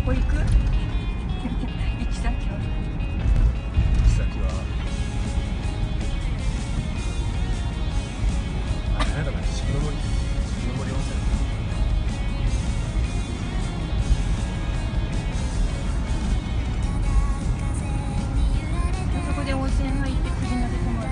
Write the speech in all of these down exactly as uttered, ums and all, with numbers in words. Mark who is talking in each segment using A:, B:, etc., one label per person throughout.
A: こ行く？行き先は？
B: 行き先はあれだな、渋の森、渋の森温泉。
A: そこで温泉入ってクジナで泊まる。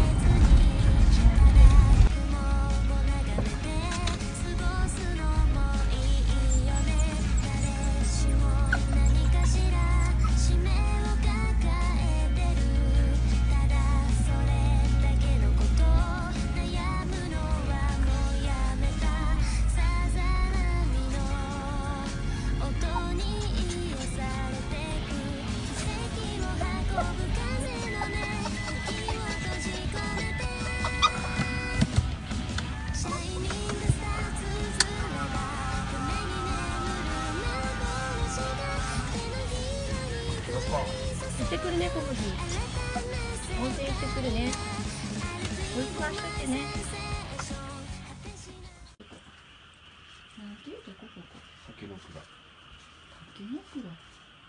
A: 行ってくるね、コブギ。温泉行ってくるね。お留守番しとってね。なんていうとこここ。
B: 竹の蔵。
A: 竹の蔵。へ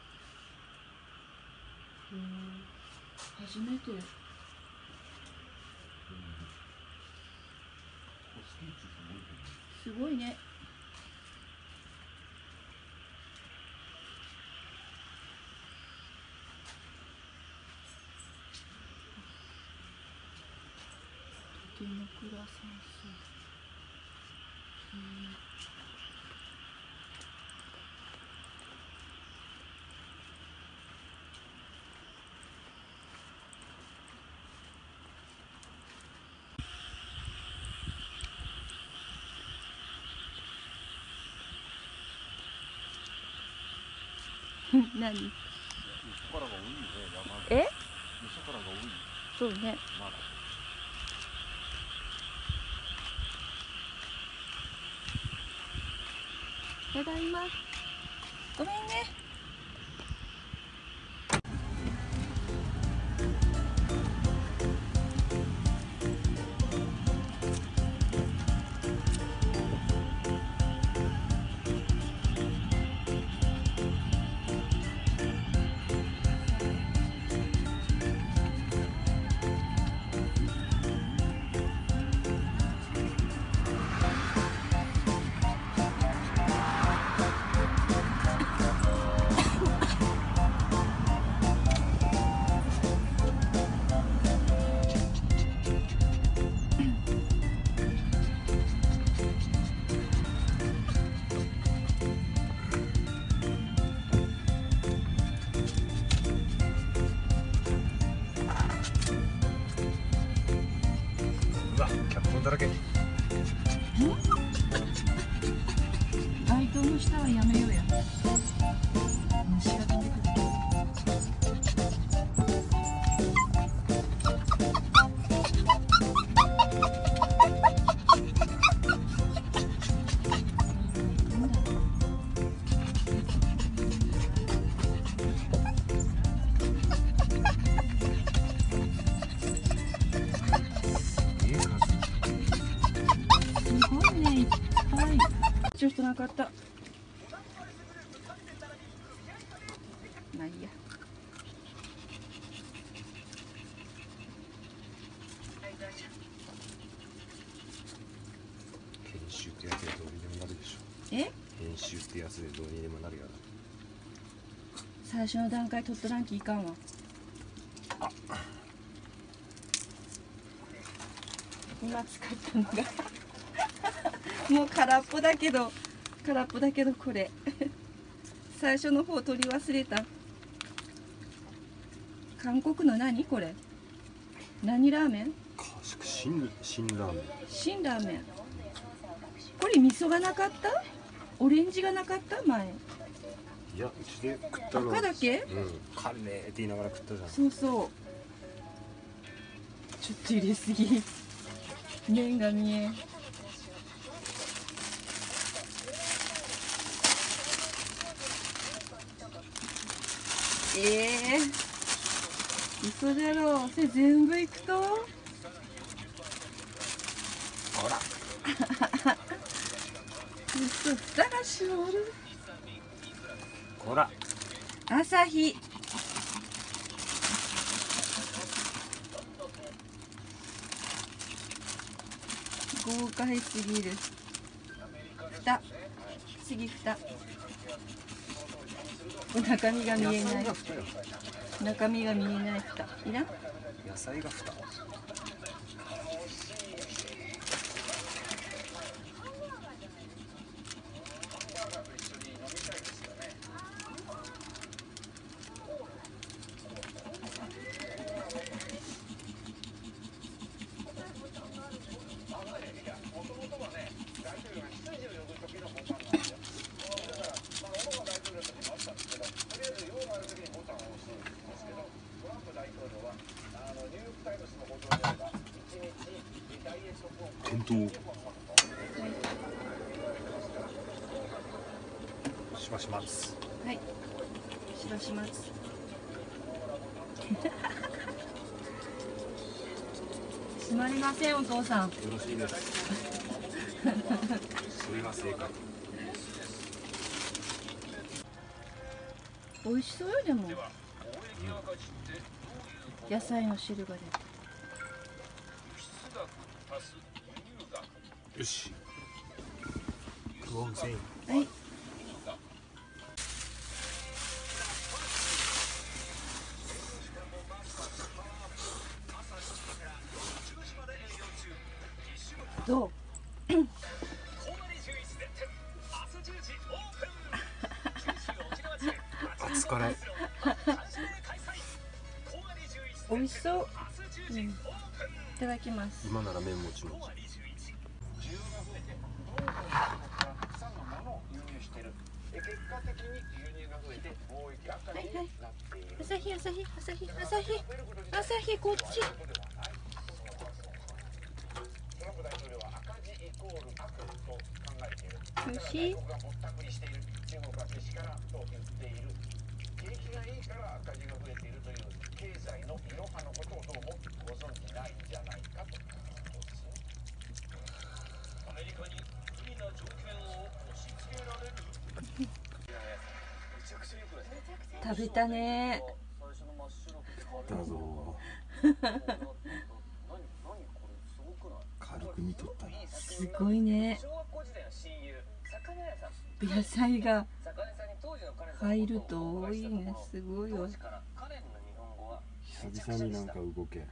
A: え。初めて。すごいね。竹の蔵山荘。何？え？そうね。ただいま。ごめんね。
B: うわ、脚本だらけ。
A: 街灯の下はやめようや。虫が飛んでくる。ちょっとなかった。まあいいや。
B: 編集ってやつでどうにでもなるでしょ。
A: え？
B: 編集ってやつでどうにでもなるやろ。
A: 最初の段階取っとらんきいかんわ。今使ったのがもう空っぽだけど空っぽだけどこれ最初の方取り忘れた。韓国の何これ？何ラーメン？
B: 新新ラーメン。
A: 新ラーメン。これ味噌がなかった？オレンジがなかった前。
B: いや、うちで食ったの。
A: 赤だけ？
B: うん。カレーって言いながら食ったじゃん。
A: そうそう。ちょっと入れすぎ。麺が見えん。ええー、嘘じゃろ。それ全部いくと。
B: ほら。
A: 嘘、蓋がしおる。
B: こら
A: 朝日。豪快すぎる。蓋。次蓋。中身が見えない。中身が見えない蓋。いらん？
B: 野菜が蓋。店頭。しばします。
A: はい。しばします。すまりません、お父さん。
B: よろしいです。それが正解。
A: 美味しそうよ、でも。野菜の汁が出て。
B: よし。クオンセイン。
A: はい。どう？
B: 熱辛い。
A: 美味しそう。うん。いただきます。
B: 今なら麺もちもち。
A: はいはい。朝日朝日朝日朝日朝日こっち。よし。食べたね。
B: だぞ。軽く見とったな。
A: すごいね。野菜が入ると多いね。すごいよ。
B: 久々になんか動け。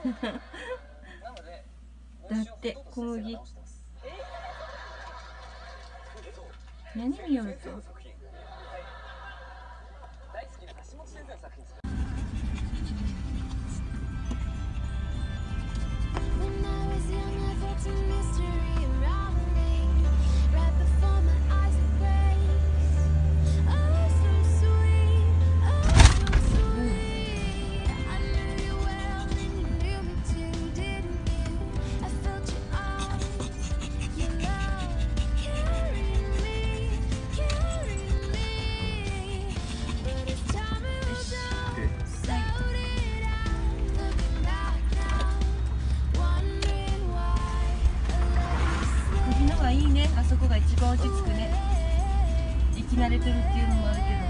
A: だって小麦。何によると。いいね、あそこが一番落ち着くね。生き慣れてるっていうのもあるけど。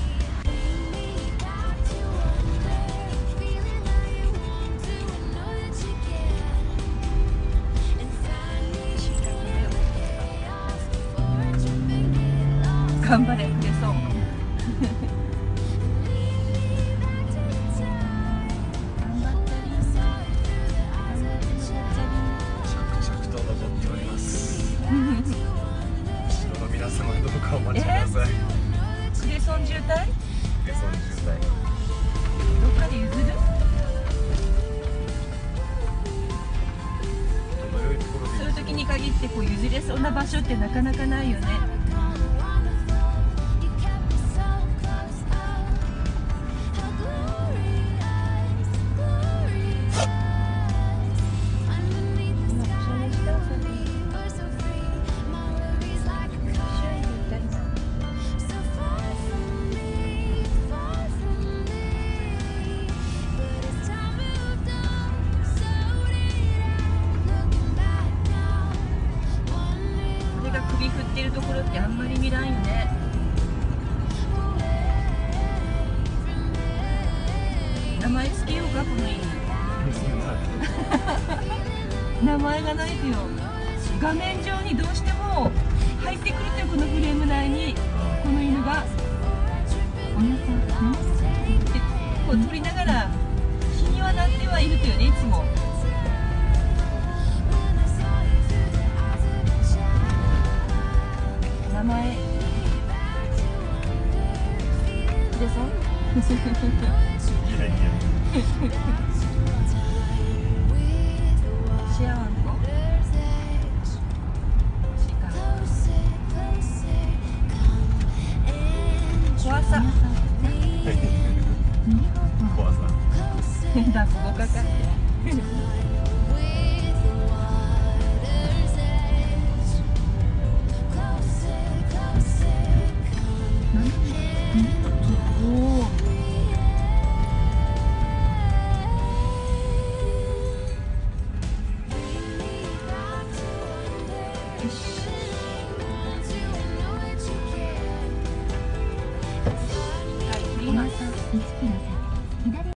A: 頑張れ、売れそう。
B: お待ちください。
A: クレソン渋滞？
B: クレソン渋滞。
A: どっかで譲る？そういう時に限ってこう譲れそうな場所ってなかなかないよね。首振ってるところって名前がないとよ。画面上にどうしても入ってくるとよ、このフレーム内にこの犬がおやさんってこう撮りながら気にはなってはいるとよね、いつも。名前ヒデさん
B: いやいや
A: シアワンコシカ怖さ
B: 怖さ
A: 脱語かかっておお